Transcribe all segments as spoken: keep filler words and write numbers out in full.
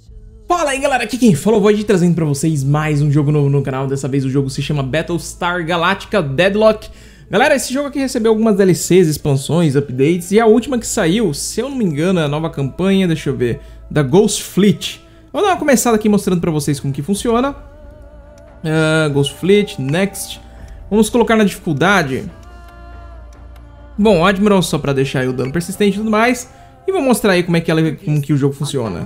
Fala aí galera, aqui quem falou, vou trazendo pra vocês mais um jogo novo no canal. Dessa vez o jogo se chama Battlestar Galactica Deadlock. Galera, esse jogo aqui recebeu algumas D L Cs, expansões, updates. E a última que saiu, se eu não me engano, é a nova campanha, deixa eu ver, da Ghost Fleet. Vou dar uma começada aqui mostrando pra vocês como que funciona. uh, Ghost Fleet, Next. Vamos colocar na dificuldade. Bom, Admiral só pra deixar aí o dano persistente e tudo mais. E vou mostrar aí como é que, ela, como que o jogo funciona.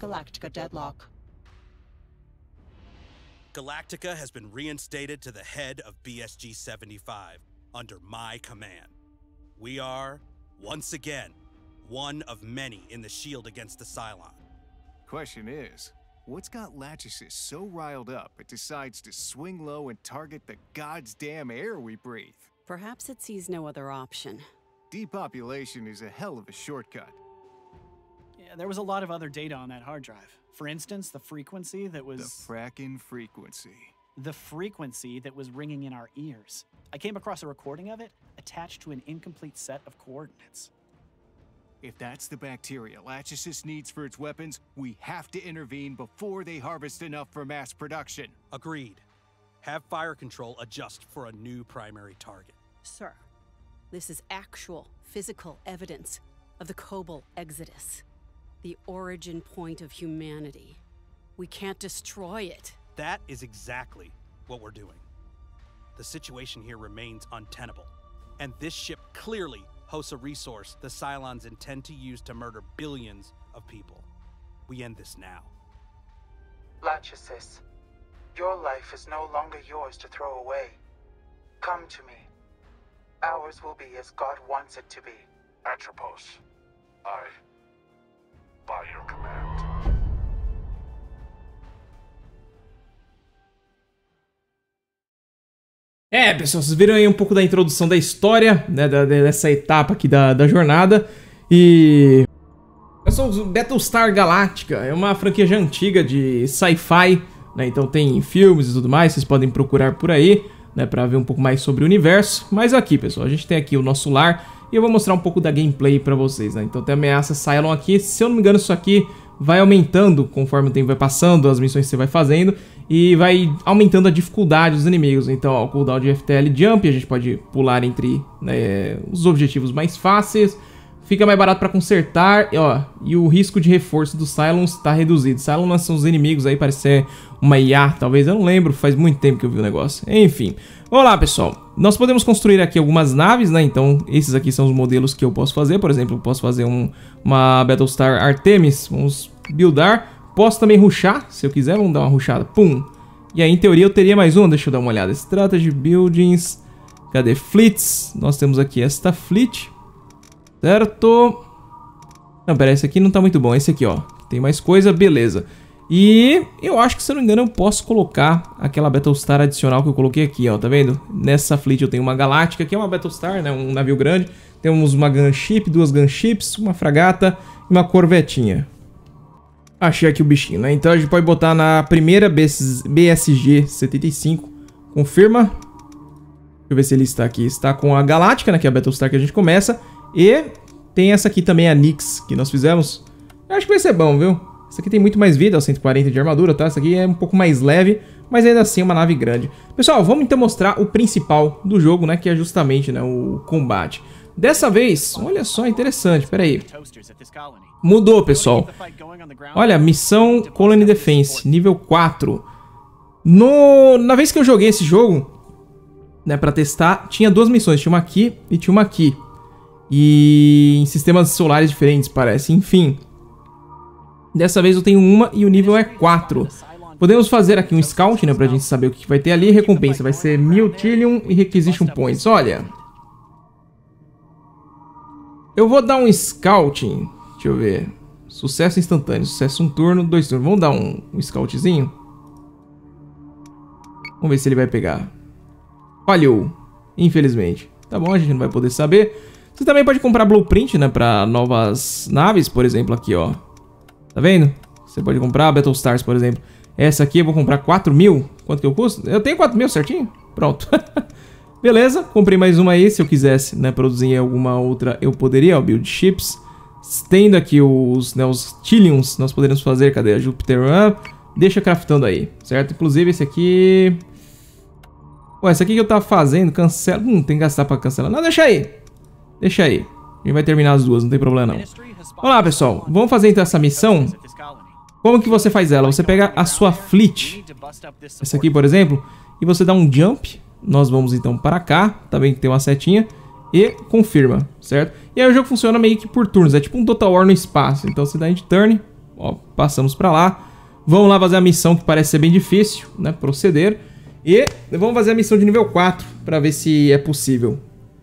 Galactica has been reinstated to the head of B S G seventy-five under my command. We are, once again, one of many in the shield against the Cylon. Question is, what's got Lachesis so riled up it decides to swing low and target the goddamn air we breathe? Perhaps it sees no other option. Depopulation is a hell of a shortcut. Yeah, there was a lot of other data on that hard drive. For instance, the frequency that was... The frackin' frequency. The frequency that was ringing in our ears. I came across a recording of it attached to an incomplete set of coordinates. If that's the bacteria Lachesis needs for its weapons, we have to intervene before they harvest enough for mass production. Agreed. Have fire control adjust for a new primary target. Sir, this is actual physical evidence of the Kobol Exodus. The origin point of humanity. We can't destroy it. That is exactly what we're doing. The situation here remains untenable, and this ship clearly hosts a resource the Cylons intend to use to murder billions of people. We end this now. Lachesis, your life is no longer yours to throw away. Come to me. Ours will be as God wants it to be. Atropos, I... by your command. É, pessoal, vocês viram aí um pouco da introdução da história, né, da, dessa etapa aqui da, da jornada. E... Pessoal, Battlestar Galactica é uma franquia já antiga de sci-fi, né, então tem filmes e tudo mais, vocês podem procurar por aí, né, pra ver um pouco mais sobre o universo. Mas aqui, pessoal, a gente tem aqui o nosso lar e eu vou mostrar um pouco da gameplay pra vocês, né. Então tem a ameaça Cylon aqui, se eu não me engano isso aqui vai aumentando conforme o tempo vai passando, as missões que você vai fazendo, e vai aumentando a dificuldade dos inimigos. Então, ó, o cooldown de F T L Jump, a gente pode pular entre, né, os objetivos mais fáceis, fica mais barato para consertar, e, ó, e o risco de reforço dos Cylons está reduzido. Cylons são os inimigos aí, parece ser uma I A, talvez, eu não lembro, faz muito tempo que eu vi o negócio. Enfim, olá pessoal, nós podemos construir aqui algumas naves, né, então esses aqui são os modelos que eu posso fazer. Por exemplo, eu posso fazer um, uma Battlestar Artemis, vamos buildar. Posso também rushar, se eu quiser, vamos dar uma rushada, pum. E aí, em teoria, eu teria mais uma, deixa eu dar uma olhada. Strategy, Buildings, cadê? Fleets, nós temos aqui esta Fleet, certo? Não, pera, esse aqui não tá muito bom, esse aqui, ó, tem mais coisa, beleza. E eu acho que, se eu não me engano, eu posso colocar aquela Battlestar adicional que eu coloquei aqui, ó, tá vendo? Nessa Fleet eu tenho uma Galáctica, que é uma Battlestar, né, um navio grande. Temos uma Gunship, duas Gunships, uma fragata e uma corvetinha. Achei aqui o bichinho, né? Então a gente pode botar na primeira B S G setenta e cinco. Confirma. Deixa eu ver se ele está aqui. Está com a Galáctica, né? Que é a Battlestar que a gente começa. E tem essa aqui também, a Nyx, que nós fizemos. Eu acho que vai ser bom, viu? Essa aqui tem muito mais vida, ó, cento e quarenta de armadura, tá? Essa aqui é um pouco mais leve, mas ainda assim é uma nave grande. Pessoal, vamos então mostrar o principal do jogo, né? Que é justamente, né, o combate. Dessa vez, olha só, interessante, pera aí. Mudou, pessoal. Olha, missão Colony Defense, nível quatro. No, na vez que eu joguei esse jogo, né, pra testar, tinha duas missões. Tinha uma aqui e tinha uma aqui. E em sistemas solares diferentes, parece. Enfim. Dessa vez eu tenho uma e o nível é quatro. Podemos fazer aqui um scout, né, pra gente saber o que vai ter ali. Recompensa vai ser mil Trillium e Requisition Points. Olha. Eu vou dar um scouting. Deixa eu ver. Sucesso instantâneo. Sucesso um turno, dois turnos. Vamos dar um, um scoutzinho. Vamos ver se ele vai pegar. Falhou. Infelizmente. Tá bom, a gente não vai poder saber. Você também pode comprar blueprint, né? Pra novas naves, por exemplo, aqui, ó. Tá vendo? Você pode comprar Battlestars, por exemplo. Essa aqui eu vou comprar quatro mil. Quanto que eu custo? Eu tenho quatro mil certinho? Pronto. Beleza, comprei mais uma aí. Se eu quisesse, né, produzir alguma outra, eu poderia, ó, build ships. tendo aqui os, né, os Tillions, nós poderemos fazer, cadê a Júpiter? Ah, deixa craftando aí, certo? Inclusive esse aqui... Pô, esse aqui que eu tava fazendo, cancela... Hum, tem que gastar pra cancelar. Não, deixa aí. Deixa aí. A gente vai terminar as duas, não tem problema não. Vamos lá, pessoal. Vamos fazer então essa missão. Como que você faz ela? Você pega a sua fleet. Essa aqui, por exemplo. E você dá um jump. Nós vamos então para cá. Também tem uma setinha. E confirma, certo? E aí o jogo funciona meio que por turnos. É tipo um Total War no espaço. Então você dá end turn. Ó, passamos para lá. Vamos lá fazer a missão que parece ser bem difícil, né? Proceder. E vamos fazer a missão de nível quatro. Para ver se é possível.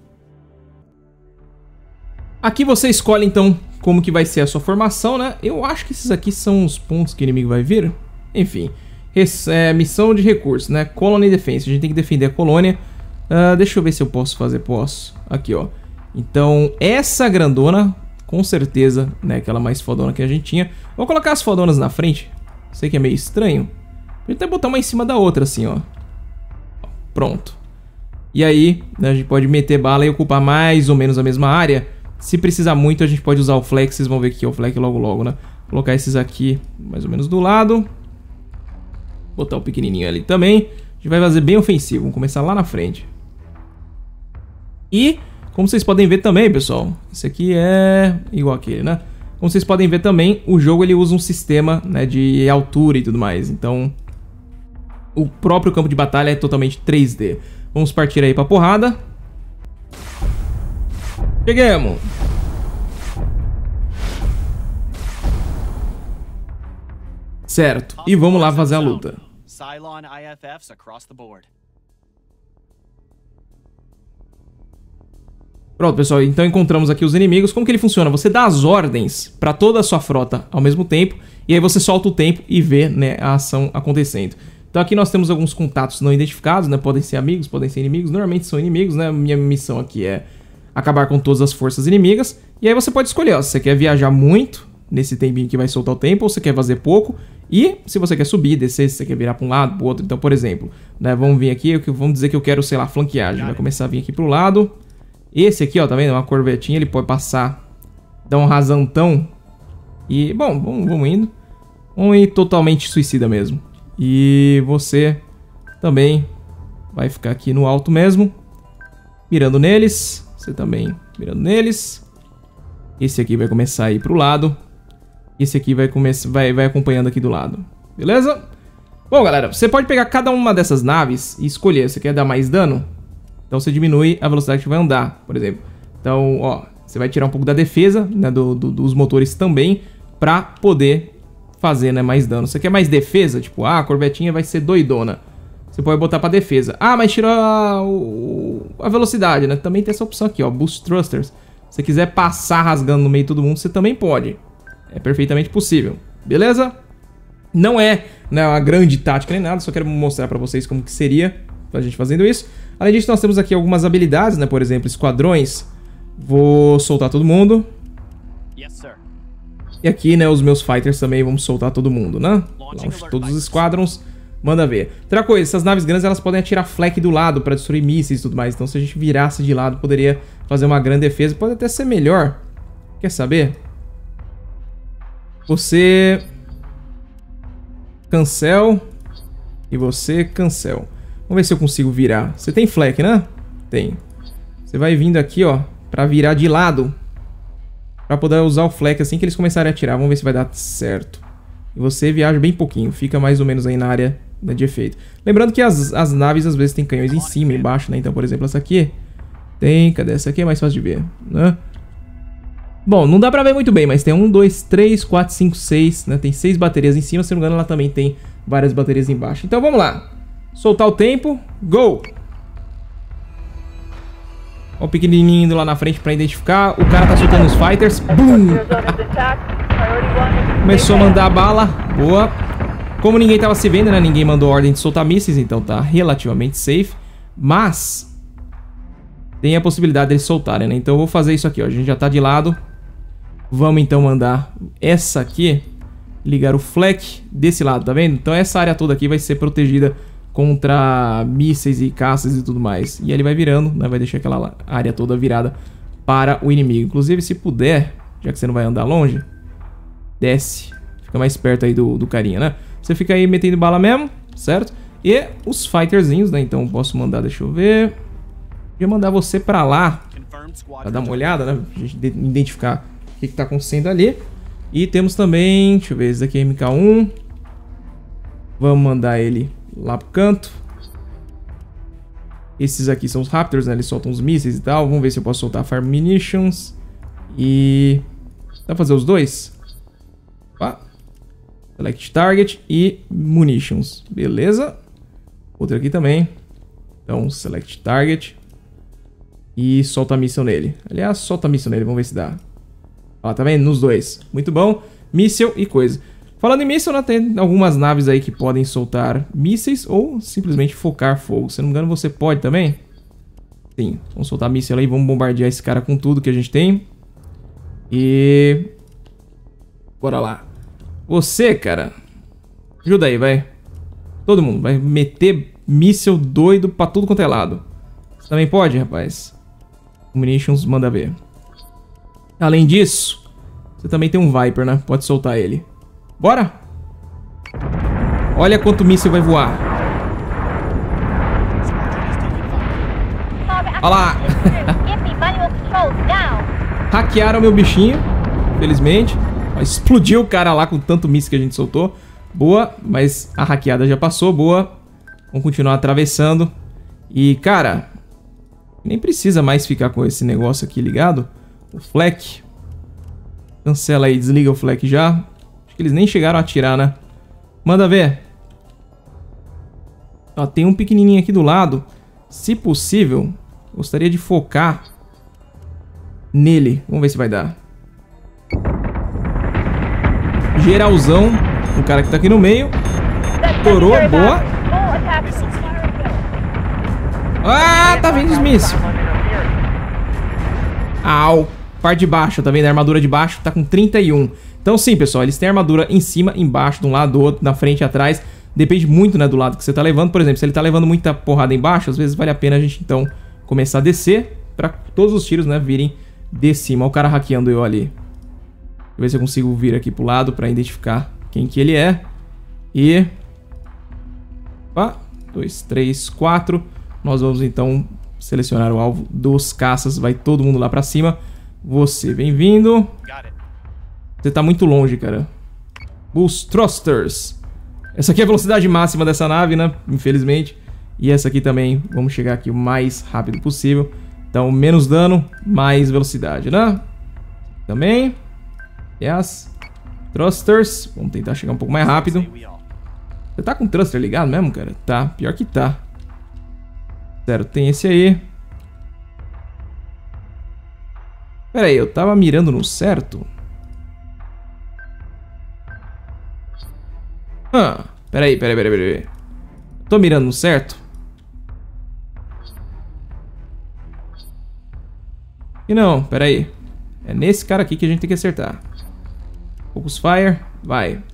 Aqui você escolhe então como que vai ser a sua formação, né? Eu acho que esses aqui são os pontos que o inimigo vai vir. Enfim, é, missão de recursos, né? Colony Defense, a gente tem que defender a colônia. Uh, deixa eu ver se eu posso fazer, posso. Aqui, ó. Então, essa grandona, com certeza, né? Aquela mais fodona que a gente tinha. Vou colocar as fodonas na frente. Sei que é meio estranho. A gente vai botar uma em cima da outra, assim, ó. Pronto. E aí, né, a gente pode meter bala e ocupar mais ou menos a mesma área. Se precisar muito, a gente pode usar o flex. Vocês vão ver aqui o flex logo logo, né? Colocar esses aqui mais ou menos do lado. Botar o pequenininho ali também. A gente vai fazer bem ofensivo. Vamos começar lá na frente. E, como vocês podem ver também, pessoal, esse aqui é igual aquele, né? Como vocês podem ver também, o jogo ele usa um sistema, né, de altura e tudo mais. Então, o próprio campo de batalha é totalmente três D. Vamos partir aí pra porrada. Chegamos! Certo, e vamos lá fazer a luta. Cylon I F Fs across the board. Pronto, pessoal, então encontramos aqui os inimigos. Como que ele funciona? Você dá as ordens para toda a sua frota ao mesmo tempo, e aí você solta o tempo e vê, né, a ação acontecendo. Então aqui nós temos alguns contatos não identificados, né? Podem ser amigos, podem ser inimigos, normalmente são inimigos, né? Minha missão aqui é acabar com todas as forças inimigas. E aí você pode escolher, ó, se você quer viajar muito nesse tempinho que vai soltar o tempo, ou você quer fazer pouco. E se você quer subir, descer, se você quer virar para um lado, para o outro. Então, por exemplo, né, vamos vir aqui, vamos dizer que eu quero, sei lá, flanqueagem. Vai começar a vir aqui pro lado. Esse aqui, ó, tá vendo? Uma corvetinha, ele pode passar, dar um rasantão. E, bom, vamos, vamos indo. Vamos ir totalmente suicida mesmo. E você também vai ficar aqui no alto mesmo, mirando neles. Você também mirando neles. Esse aqui vai começar a ir pro lado. Esse aqui vai, começar, vai, vai acompanhando aqui do lado. Beleza? Bom, galera, você pode pegar cada uma dessas naves e escolher. Você quer dar mais dano? Então você diminui a velocidade que vai andar, por exemplo. Então, ó, você vai tirar um pouco da defesa, né, do, do, dos motores também, pra poder fazer, né, mais dano. Você quer mais defesa? Tipo, ah, a corvetinha vai ser doidona. Você pode botar pra defesa. Ah, mas tira a, a velocidade, né? Também tem essa opção aqui, ó, Boost Thrusters. Se você quiser passar rasgando no meio de todo mundo, você também pode. É perfeitamente possível. Beleza? Não é, né, uma grande tática nem nada, só quero mostrar pra vocês como que seria a gente fazendo isso. Além disso, nós temos aqui algumas habilidades, né? Por exemplo, esquadrões. Vou soltar todo mundo. Yes, sir. E aqui, né, os meus fighters também, vamos soltar todo mundo, né? Launch todos os esquadrons. Manda ver. Outra coisa, essas naves grandes, elas podem atirar flak do lado pra destruir mísseis e tudo mais. Então, se a gente virasse de lado, poderia fazer uma grande defesa. Pode até ser melhor. Quer saber? Você... Cancel. E você, cancel. Vamos ver se eu consigo virar. Você tem flak, né? Tem. Você vai vindo aqui, ó, pra virar de lado. Pra poder usar o flak assim que eles começarem a atirar. Vamos ver se vai dar certo. E você viaja bem pouquinho. Fica mais ou menos aí na área, né, de efeito. Lembrando que as, as naves às vezes tem canhões em cima e embaixo, né? Então, por exemplo, essa aqui tem... Cadê? Essa aqui é mais fácil de ver, né? Bom, não dá pra ver muito bem, mas tem um, dois, três, quatro, cinco, seis, né? Tem seis baterias em cima. Se não me engano, ela também tem várias baterias embaixo. Então, vamos lá. Soltar o tempo. Go! Ó o pequenininho indo lá na frente pra identificar. O cara tá soltando os fighters. Bum! Começou a mandar a bala. Boa. Como ninguém tava se vendo, né? Ninguém mandou ordem de soltar mísseis, então tá relativamente safe. Mas tem a possibilidade deles soltarem, né? Então eu vou fazer isso aqui, ó. A gente já tá de lado. Vamos então mandar essa aqui. Ligar o flak desse lado, tá vendo? Então essa área toda aqui vai ser protegida contra mísseis e caças e tudo mais. E ele vai virando, né? Vai deixar aquela área toda virada para o inimigo. Inclusive, se puder, Já que você não vai andar longe. Desce. Fica mais perto aí do, do carinha, né? Você fica aí metendo bala mesmo, certo? E os fighterzinhos, né? Então posso mandar, deixa eu ver. Podia mandar você pra lá. Pra dar uma olhada, né? Pra gente identificar o que, que tá acontecendo ali. E temos também, deixa eu ver, esse daqui é M K um. Vamos mandar ele lá pro canto. Esses aqui são os Raptors, né? Eles soltam os mísseis e tal. Vamos ver se eu posso soltar Fire Munitions. E... dá pra fazer os dois? Opa. Select Target e Munitions. Beleza. Outro aqui também. Então, Select Target. E solta a missão nele. Aliás, solta a missão nele. Vamos ver se dá. Ó, tá vendo? Nos dois. Muito bom. Míssel e coisa. Falando em míssel, né, tem algumas naves aí que podem soltar mísseis ou simplesmente focar fogo. Se não me engano, você pode também. Sim. Vamos soltar míssel aí. Vamos bombardear esse cara com tudo que a gente tem. E... bora lá. Você, cara. Ajuda aí, vai. Todo mundo. Vai meter míssel doido pra tudo quanto é lado. Você também pode, rapaz. Munitions, manda ver. Além disso, você também tem um Viper, né? Pode soltar ele. Bora! Olha quanto míssil vai voar. Olha lá! Hackearam meu bichinho, felizmente. Explodiu o cara lá com tanto míssil que a gente soltou. Boa, mas a hackeada já passou, boa. Vamos continuar atravessando. E, cara, nem precisa mais ficar com esse negócio aqui ligado. O flak. Cancela aí, desliga o flak já. Acho que eles nem chegaram a atirar, né? Manda ver. Ó, tem um pequenininho aqui do lado. Se possível, gostaria de focar nele. Vamos ver se vai dar. Geralzão. O cara que tá aqui no meio. Estourou, boa. Ah, tá vindo os mísseis. Au. Parte de baixo, tá vendo? A armadura de baixo tá com trinta e um. Então sim, pessoal, eles têm armadura em cima, embaixo, de um lado, do outro, na frente e atrás. Depende muito, né, do lado que você tá levando. Por exemplo, se ele tá levando muita porrada embaixo, às vezes vale a pena a gente, então, começar a descer pra todos os tiros, né, virem de cima. Olha o cara hackeando eu ali. Deixa eu ver se eu consigo vir aqui pro lado pra identificar quem que ele é. E... opa, dois, três, quatro. Nós vamos, então, selecionar o alvo dos caças. Vai todo mundo lá pra cima. Você, bem-vindo. Você tá muito longe, cara. Boost Thrusters. Essa aqui é a velocidade máxima dessa nave, né? Infelizmente. E essa aqui também. Vamos chegar aqui o mais rápido possível. Então, menos dano, mais velocidade, né? Também. Yes. Thrusters. Vamos tentar chegar um pouco mais rápido. Você tá com o thruster ligado mesmo, cara? Tá. Pior que tá. Sério, tem esse aí. Pera aí, eu tava mirando no certo? Ah, pera aí, pera aí, pera aí, pera aí. Tô mirando no certo? E não, pera aí. É nesse cara aqui que a gente tem que acertar. Focus Fire, vai.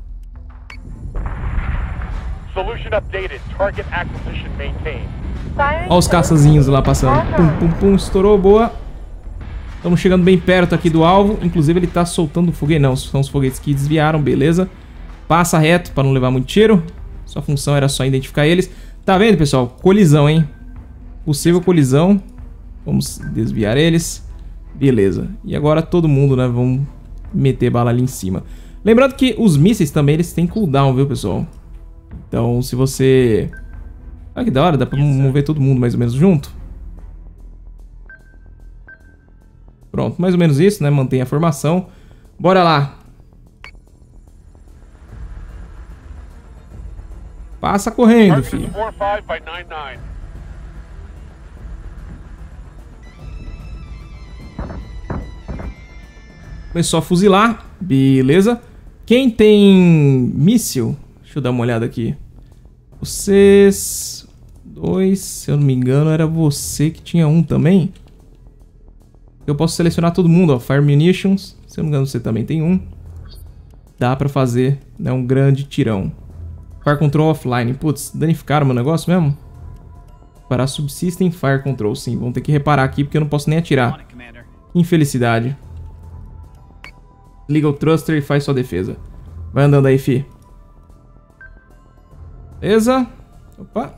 Solution updated. Target acquisition maintained. Olha os caçazinhos lá passando. Pum, pum, pum, estourou, boa. Estamos chegando bem perto aqui do alvo. Inclusive ele tá soltando foguete. Não, são os foguetes que desviaram, beleza. Passa reto para não levar muito tiro. Sua função era só identificar eles. Tá vendo, pessoal? Colisão, hein? Possível colisão. Vamos desviar eles. Beleza. E agora todo mundo, né? Vamos meter bala ali em cima. Lembrando que os mísseis também, eles têm cooldown, viu, pessoal? Então, se você... olha que da hora, dá pra mover todo mundo mais ou menos junto. Pronto, mais ou menos isso, né? Mantém a formação. Bora lá. Passa correndo, filho. Começou a fuzilar. Beleza. Quem tem míssil? Deixa eu dar uma olhada aqui. Vocês... dois, se eu não me engano, era você que tinha um também. Eu posso selecionar todo mundo, ó. Fire Munitions. Se eu não me engano, você também tem um. Dá pra fazer, né, um grande tirão. Fire Control Offline. Putz, danificaram meu negócio mesmo? Parar Subsystem Fire Control. Sim, vão ter que reparar aqui porque eu não posso nem atirar. Infelicidade. Liga o thruster e faz sua defesa. Vai andando aí, fi. Beleza. Opa.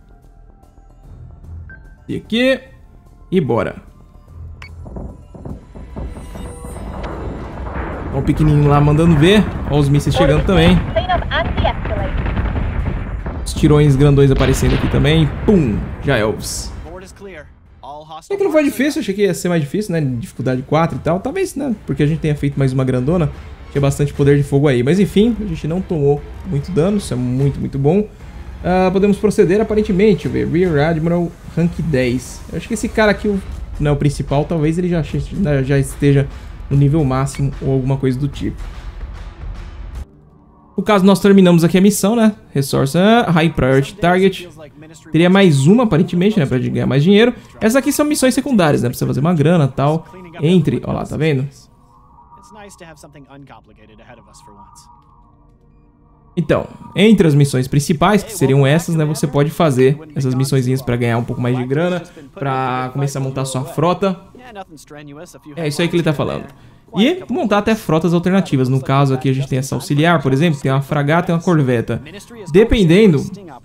E aqui. E bora. Ó o pequenininho lá mandando ver. Ó os mísseis chegando também. Os tirões grandões aparecendo aqui também. Pum. Já elves. É que não foi difícil, achei que ia ser mais difícil, né? Dificuldade quatro e tal. Talvez, né? Porque a gente tenha feito mais uma grandona. Tinha bastante poder de fogo aí. Mas enfim, a gente não tomou muito dano. Isso é muito, muito bom. Uh, podemos proceder aparentemente. Deixa eu ver. Rear Admiral Rank dez. Eu acho que esse cara aqui, o, não é o principal. Talvez ele já, já esteja no nível máximo ou alguma coisa do tipo. No caso, nós terminamos aqui a missão, né? Resource uh, High Priority Target. Teria mais uma, aparentemente, né? Pra ganhar mais dinheiro. Essas aqui são missões secundárias, né? Pra você fazer uma grana e tal. Entre... Ó lá, tá vendo? Então, entre as missões principais, que seriam essas, né? Você pode fazer essas missõezinhas pra ganhar um pouco mais de grana. Pra começar a montar sua frota. É isso aí que ele tá falando. E montar até frotas alternativas. No caso aqui a gente tem essa auxiliar, por exemplo, tem uma fragata e uma corveta. Dependendo...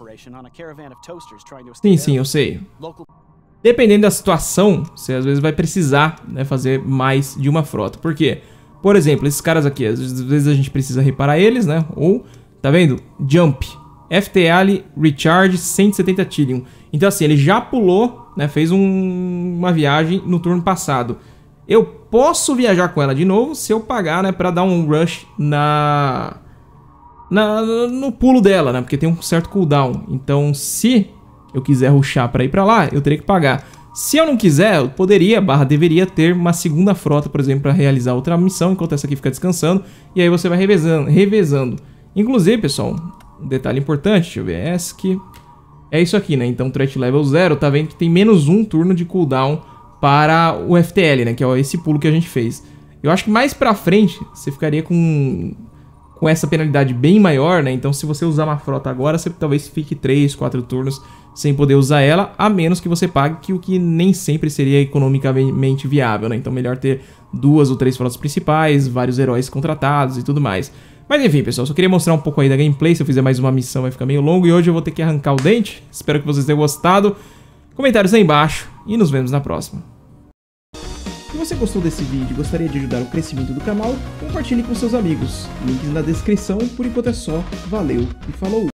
Sim, sim, eu sei. Dependendo da situação, você às vezes vai precisar, né, fazer mais de uma frota. Por quê? Por exemplo, esses caras aqui, às vezes a gente precisa reparar eles, né? Ou, tá vendo? Jump. F T L Recharge cento e setenta Trillium. Então assim, ele já pulou, né? Fez um, uma viagem no turno passado. Eu posso viajar com ela de novo se eu pagar, né, pra dar um rush na, na no pulo dela, né, porque tem um certo cooldown. Então, se eu quiser rushar pra ir pra lá, eu teria que pagar. Se eu não quiser, eu poderia, barra deveria ter uma segunda frota, por exemplo, pra realizar outra missão, enquanto essa aqui fica descansando. E aí você vai revezando, revezando. Inclusive, pessoal, um detalhe importante, deixa eu ver, essa aqui. É isso aqui, né, então threat level zero, tá vendo que tem menos um turno de cooldown para o F T L, né? Que é esse pulo que a gente fez. Eu acho que mais pra frente você ficaria com, com essa penalidade bem maior, né? Então se você usar uma frota agora, você talvez fique três, quatro turnos sem poder usar ela, a menos que você pague, que o que nem sempre seria economicamente viável, né? Então melhor ter duas ou três frotas principais, vários heróis contratados e tudo mais. Mas enfim, pessoal, só queria mostrar um pouco aí da gameplay. Se eu fizer mais uma missão vai ficar meio longo e hoje eu vou ter que arrancar o dente. Espero que vocês tenham gostado. Comentários aí embaixo e nos vemos na próxima. Se você gostou desse vídeo e gostaria de ajudar o crescimento do canal, compartilhe com seus amigos. Links na descrição. Por enquanto é só. Valeu e falou!